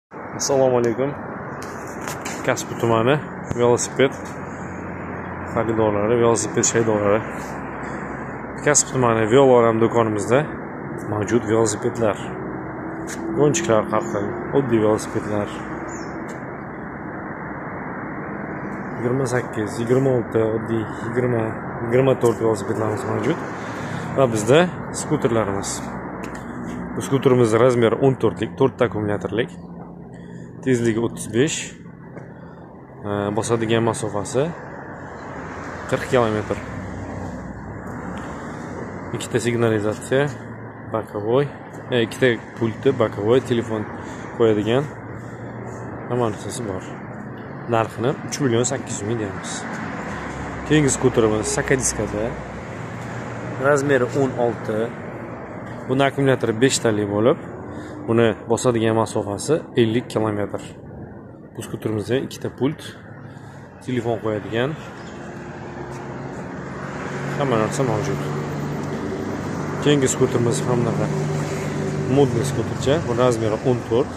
Assalomu alaykum. Kasbi tumani velosiped xaridorlari, velosiped shaydolari. Kasbi tumani Veloram do'konimizda mavjud velosipedlar, gonchiklar har xil, oddiy velosipedlar 28, 26, oddiy 20, 24 velosipedlarimiz mavjud va bizda skuterlarimiz. Bu skuterimiz razmeri 14lik, 4 akkumulyatorlik. Tezligi 35, bosadigan masofasi 40 km. Ikkita signalizatsiya, bokovoy, ikkita pulti, bokovoy, telefon qo'yadigan hamma narsasi bor. Narxini 3.800.000 deymiz. Keyingi skuterimiz sakadiskada, razmeri 16. Buni akkumulyatori 5 talik bo'lib, buni bosadigan masofasi 50 km. Bu skuterimizda ikkita pult, telefon qo'yadigan hamma narsa mavjud. Keyingi skuterimiz ham bunaqa modniy skutercha, bu razmeri 14.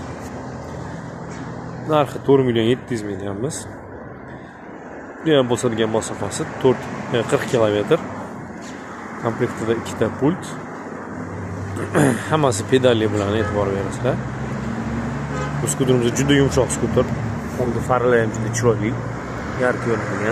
Narxi 4.700.000 deymiz. Bu ham bosadigan masofasi 40 km. Komplektida ikkita pult. Hammasi pedalli bilan e'tibor berasizlar. Bu skuterimiz juda yumshoq skuter. Unda farlar ham juda chiroyli, yarq ko'ringan.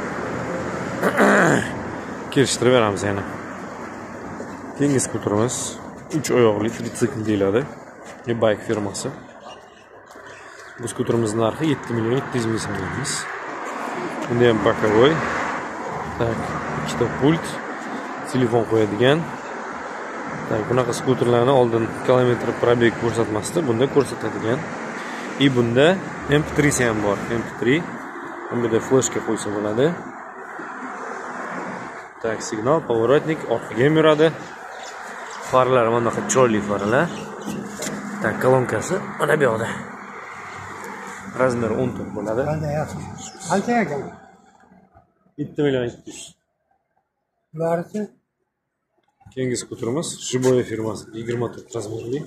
Kelishtirib beramiz yana. Keyingi skuterimiz 3 oyoqli tritsikl deyiladi. E-bike firmasi. Bu skuterimizning narxi 7.700.000 so'mlaymiz. Bunda ham bokovoy, ikkita pult, telefon qo'yadigan. Bunaqa skuterlarni oldin kilometr probeg ko'rsatmasdi, bunda ko'rsatadigan. Bunda MP3 ham bor, MP3. Bunda flashka qo'ysa bo'ladi. Signal, поворотник, orqaga ham yuradi. Farlar mana bunaqa chiroyli farlar. Kolonkasi mana bu yoqda. Razmeri 14 bo'ladi. Qancha ekan? 7.700.000. Ularchi? Keyingi skuterimiz Shiboya firmasi 24 razmerli.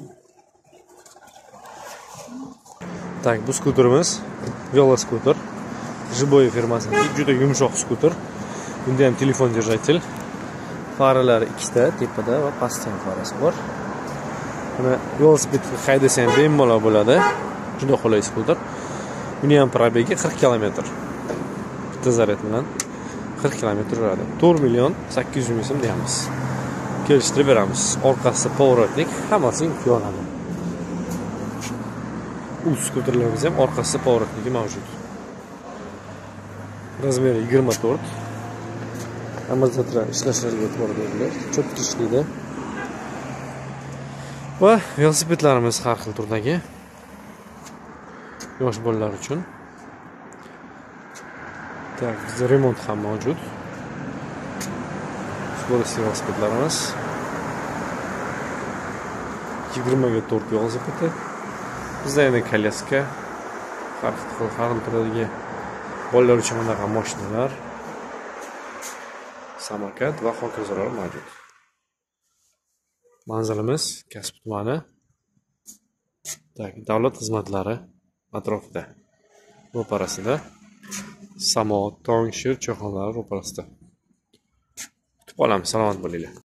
Bu skuterimiz veloskuter. Shiboya firmasining juda yumshoq skuter. Bunda ham telefon держатель. Faralari ikkita, tepada va pastda ham farasi bor. Buni velosipedga haydasa ham bemalol bo'ladi. Juda qulay skuter. Buni ham probegi 40 km. Bitta zaryad bilan 40 km yuradi. 4.800.000 so'm deymiz. Kelishtirib beramiz. Orqasi поворотник, hammasi yonadi. Bu skuterlarimiz ham orqasida поворотники mavjud. Razmeri 24. Amortizator ishlashlariga e'tibor beringlar. Cho'tki ishlaydi. Va velosipedlarimiz har xil turdagi. Yosh bolalar uchun. Bizda remont ham mavjud. Skorost velosipedlarimiz 20 ga 4 velosipedi. Bizda yana kolyaska, har xil turdagi bolalar uchun bunaqa mashinalar, samokat va hokazolar mavjud. Manzilimiz Kasbi tumani davlat xizmatlari atrofida. Ro'parasida Samo, Tong, Shir cho'xonlari ro'parasida. Kutib qolamiz, salomat bo'linglar.